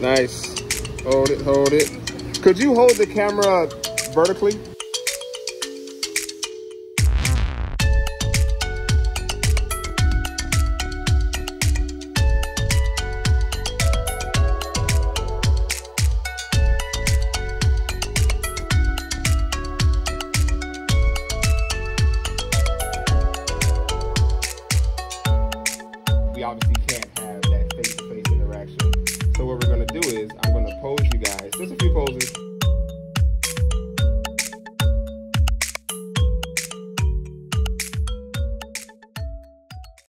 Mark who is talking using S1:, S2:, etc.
S1: Nice. Hold it, hold it. Could you hold the camera vertically?